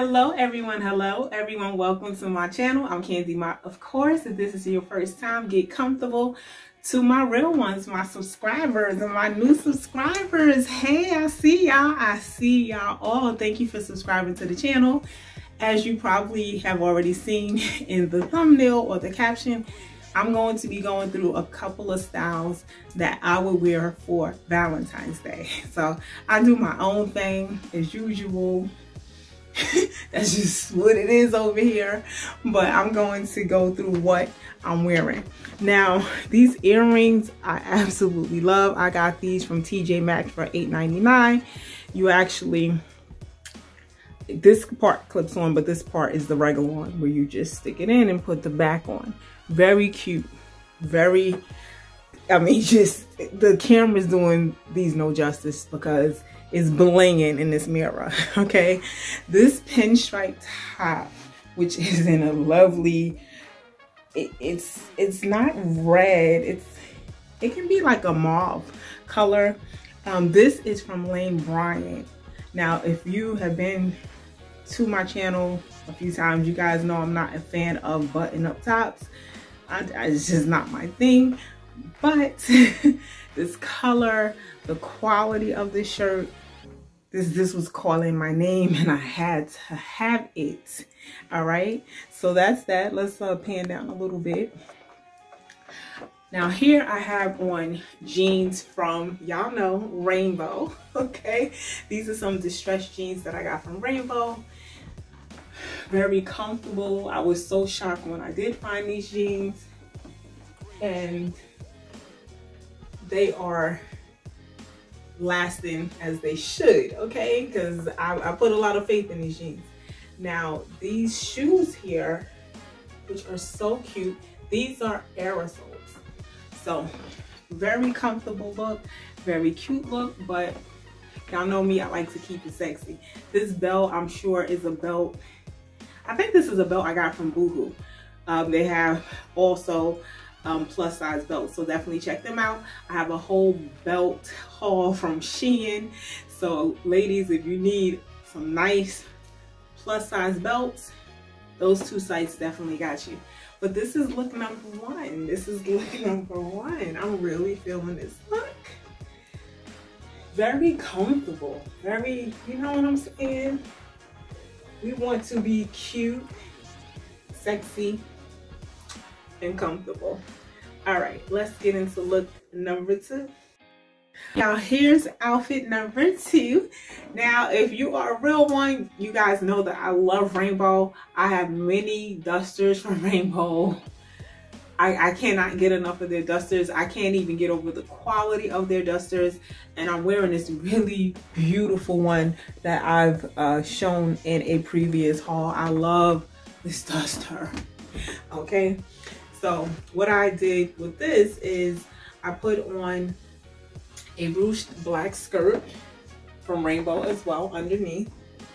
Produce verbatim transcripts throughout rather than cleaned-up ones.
Hello everyone, hello everyone, welcome to my channel. I'm Candy Mott. Of course, if this is your first time, get comfortable. To my real ones, my subscribers and my new subscribers, hey, I see y'all, I see y'all all. Thank you for subscribing to the channel. As you probably have already seen in the thumbnail or the caption, I'm going to be going through a couple of styles that I would wear for Valentine's Day. So I do my own thing as usual. That's just what it is over here, but I'm going to go through what I'm wearing. Now, these earrings I absolutely love. I got these from T J Maxx for eight ninety-nine. You actually, this part clips on, but this part is the regular one where you just stick it in and put the back on. Very cute, very, I mean, just the camera's doing these no justice because it's blinging in this mirror. Okay, this pinstripe top, which is in a lovely, it, it's it's not red, it's it can be like a mauve color. Um, this is from Lane Bryant. Now, if you have been to my channel a few times, you guys know I'm not a fan of button-up tops. I, I, it's just not my thing. But this color, the quality of this shirt, This, this was calling my name and I had to have it. All right, so that's that. Let's uh, pan down a little bit. Now here I have on jeans from, y'all know, Rainbow. Okay, these are some distressed jeans that I got from Rainbow. Very comfortable. I was so shocked when I did find these jeans. And they are lasting as they should, okay, because I, I put a lot of faith in these jeans. Now these shoes here, which are so cute, these are aerosols, so very comfortable look, very cute look, but y'all know me, I like to keep it sexy. This belt, I'm sure, is a belt, I think this is a belt I got from Boohoo. Um, they have also Um, plus size belts, so definitely check them out. I have a whole belt haul from Shein, so ladies, if you need some nice plus size belts, those two sites definitely got you. But this is look number one. This is look number one. I'm really feeling this look. Very comfortable, very, you know what I'm saying? We want to be cute, sexy, and comfortable. All right, let's get into look number two. Now here's outfit number two. Now if you are a real one, you guys know that I love Rainbow. I have many dusters from Rainbow. I, I cannot get enough of their dusters. I can't even get over the quality of their dusters. And I'm wearing this really beautiful one that I've uh, shown in a previous haul. I love this duster, okay? So what I did with this is I put on a ruched black skirt from Rainbow as well underneath.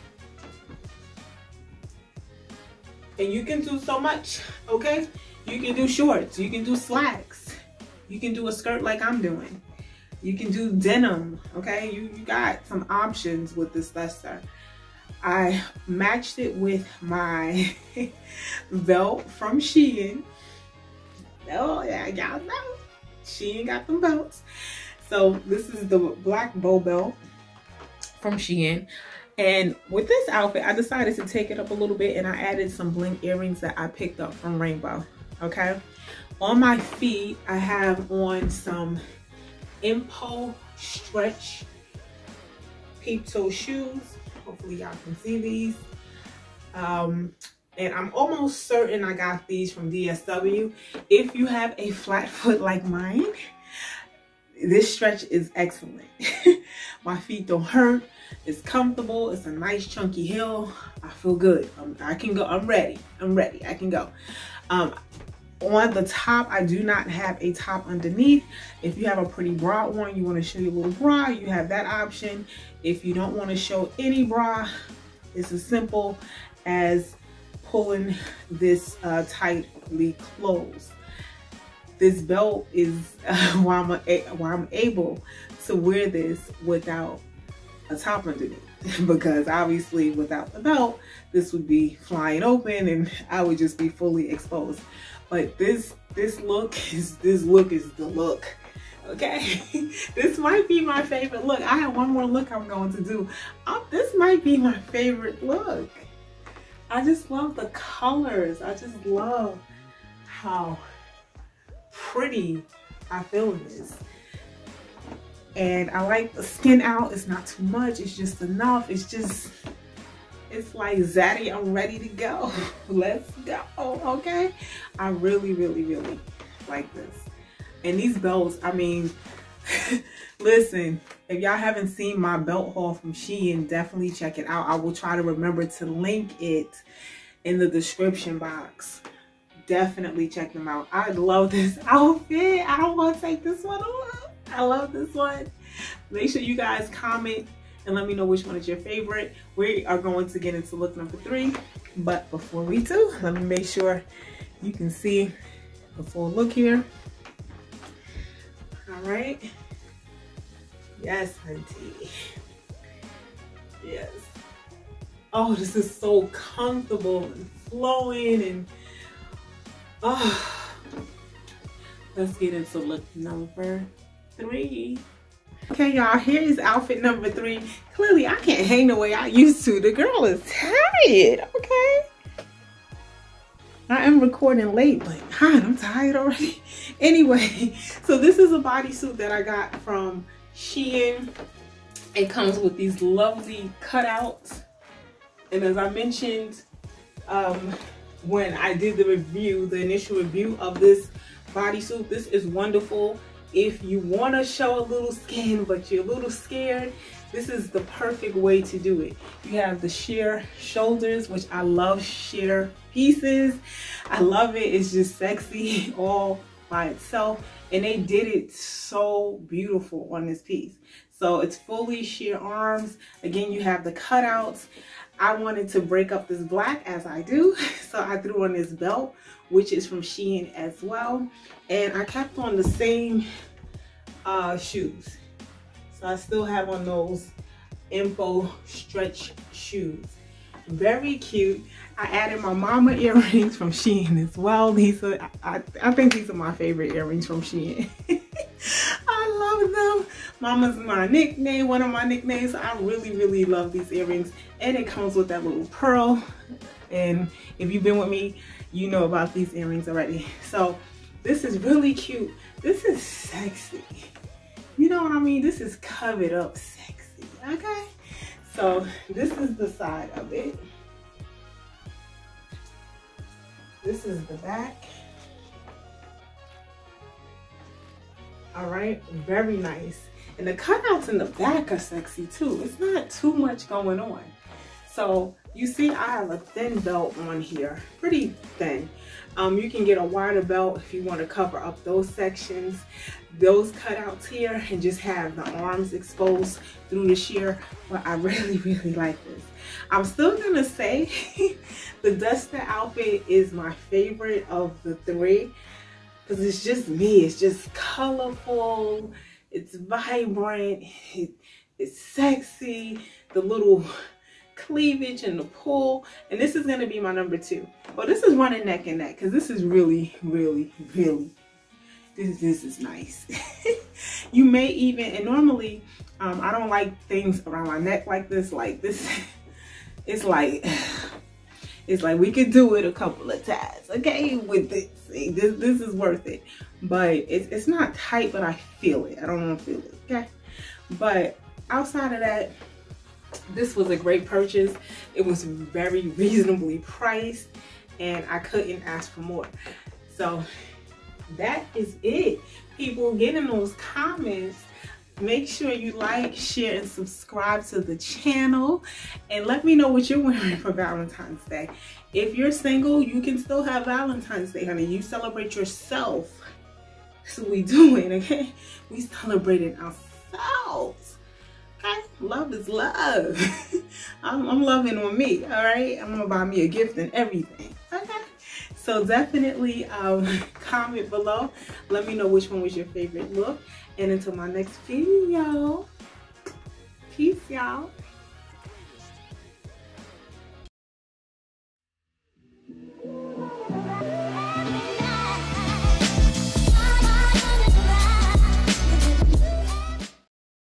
And you can do so much, okay? You can do shorts, you can do slacks, you can do a skirt like I'm doing. You can do denim, okay? You, you got some options with this duster. I matched it with my belt from Shein. Oh yeah, y'all know she ain't got them belts. So this is the black bow belt from Shein, and with this outfit I decided to take it up a little bit and I added some bling earrings that I picked up from Rainbow. Okay, on my feet I have on some Impo stretch peep toe shoes. Hopefully y'all can see these. um And I'm almost certain I got these from D S W. If you have a flat foot like mine, this stretch is excellent. My feet don't hurt. It's comfortable. It's a nice chunky heel. I feel good. I'm, I can go. I'm ready. I'm ready. I can go. Um, on the top, I do not have a top underneath. If you have a pretty bra on, you want to show your little bra, you have that option. If you don't want to show any bra, it's as simple as pulling this uh, tightly closed. This belt is uh, why I'm a, why I'm able to wear this without a top underneath. because obviously without the belt, this would be flying open and I would just be fully exposed. But this this look is this look is the look. Okay, this might be my favorite look. I have one more look I'm going to do. Oh, this might be my favorite look. I just love the colors. I just love how pretty I feel in this. And I like the skin out. It's not too much. It's just enough. It's just, it's like, Zaddy, I'm ready to go. Let's go, okay? I really, really, really like this. And these belts, I mean, listen, if y'all haven't seen my belt haul from Shein, definitely check it out. I will try to remember to link it in the description box. Definitely check them out. I love this outfit. I don't want to take this one off. I love this one. Make sure you guys comment and let me know which one is your favorite. We are going to get into look number three. But before we do, let me make sure you can see the full look here. All right. Yes, hunty. Yes. Oh, this is so comfortable and flowing and oh. Let's get into look number three. Okay, y'all, here is outfit number three. Clearly, I can't hang the way I used to. The girl is tired, okay? I am recording late, but God, I'm tired already. Anyway, so this is a bodysuit that I got from Shein. It comes with these lovely cutouts. And as I mentioned, um, when I did the review, the initial review of this bodysuit, this is wonderful. If you want to show a little skin, but you're a little scared, this is the perfect way to do it. You have the sheer shoulders, which I love sheer pieces. I love it. It's just sexy all by itself. And they did it so beautiful on this piece. So it's fully sheer arms. Again, you have the cutouts. I wanted to break up this black as I do. So I threw on this belt, which is from Shein as well. And I kept on the same uh, shoes. So I still have on those Info stretch shoes. Very cute. I added my mama earrings from Shein as well. These are, I, I think these are my favorite earrings from Shein. I love them. Mama's my nickname, one of my nicknames. I really, really love these earrings. And it comes with that little pearl. And if you've been with me, you know about these earrings already. So this is really cute. This is sexy. You know what I mean? This is covered up sexy, okay? So this is the side of it. This is the back. All right, very nice. And the cutouts in the back are sexy too. It's not too much going on. So you see I have a thin belt on here, pretty thin. Um, you can get a wider belt if you want to cover up those sections, those cutouts here, and just have the arms exposed through the sheer. But I really, really like this. I'm still gonna say the Duster outfit is my favorite of the three because it's just me. It's just colorful, it's vibrant, it, it's sexy, the little cleavage and the pull. And this is going to be my number two. Well, this is running neck and neck because this is really, really, really, this, this is nice. You may even, and normally um, I don't like things around my neck like this, like this. It's like, it's like we could do it a couple of times, okay, with this. See, this, this is worth it. But it's, it's not tight, but I feel it. I don't want to feel it, okay? But outside of that, this was a great purchase. It was very reasonably priced and I couldn't ask for more. So that is it. People, get in those comments. Make sure you like, share, and subscribe to the channel. And let me know what you're wearing for Valentine's Day. If you're single, you can still have Valentine's Day, honey. You celebrate yourself. That's what we doing, okay? We celebrating ourselves. Okay? Love is love. I'm, I'm loving on me, all right? I'm gonna buy me a gift and everything, okay? So definitely um, comment below. Let me know which one was your favorite look. And until my next video, peace, y'all.